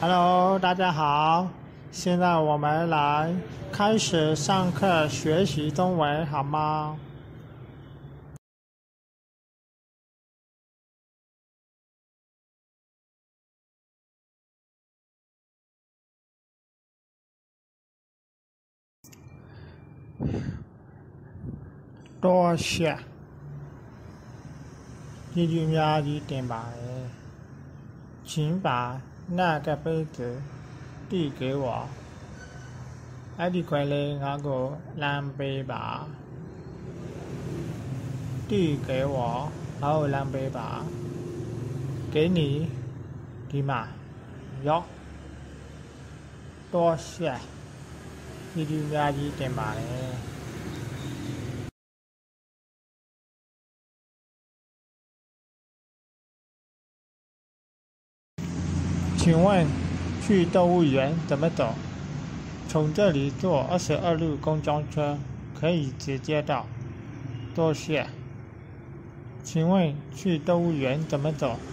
Hello，大家好，现在我们来开始上课学习中文，好吗？多谢，这句များကြီးတင်ပါတယ်请把那个杯子递给我အဲ့ဒီခွက်လေးငါ့ကိုလှမ်းပေးပါ递给我ငါ့ကိုလှမ်းပေးပါ给你ဒီမှာရော多谢这句များကြီးတင်ပါတယ်请问去动物园怎么走？从这里坐22路公交车可以直接到。多谢。请问去动物园怎么走？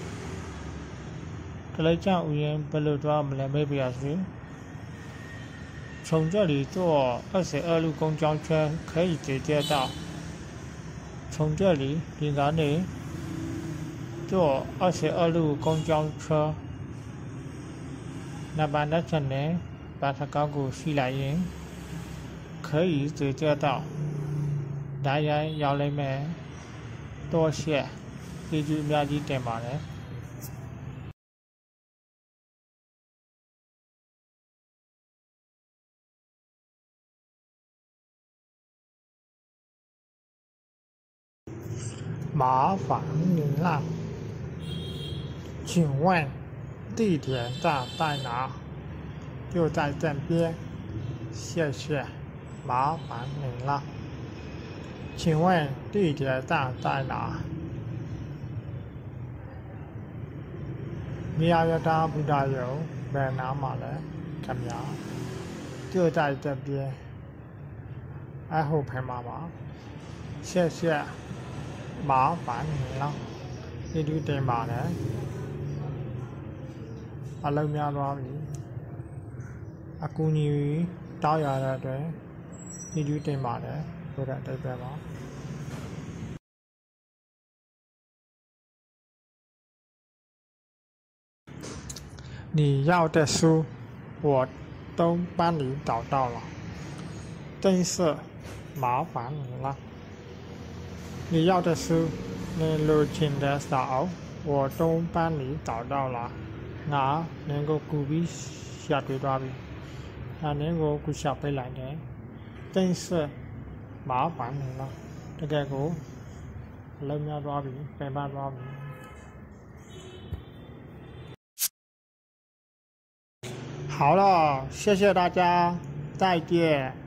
这里讲语言不漏多，我们来没必要说。从这里坐22路公交车可以直接到。从这里你哪里坐22路公交车？那班的成人把他高估ရှိလိုက်ရင်可以直接到ဒါရရောက်လိမ့်မယ်多谢ဒီကျူအများကြီးတင်ပါတယ်麻烦您了请问地铁站在哪？就在这边，谢谢，麻烦您了。请问地铁站在哪？မြာယတာဘုရားယုံဘယ်နားမှာလဲခင်ဗျာ就在这边အဲ့ဟုတ်ဖယ်မှာပါ谢谢麻烦您了ဒီတူတင်ပါတယ်အလုံးများသွားပြီအကူအညီတောင်းရတဲ့အတွက်ဒီတူတင်ပါတယ်ဆိုတဲ့အတိတ်ပဲပါ你要的书我都帮你找到了真是麻烦你了你要的书你录进的少我都帮你找到了ငါနင်းကိုကူပြီးရှာတွေ့သွားပြီ။နင်းကိုကူရှာပေးလိုက်တယ်။真是麻烦你了။တကယ်ကိုအလုံးများသွားပြီပင်ပန်းသွားပြီ။好了，谢谢大家，再见。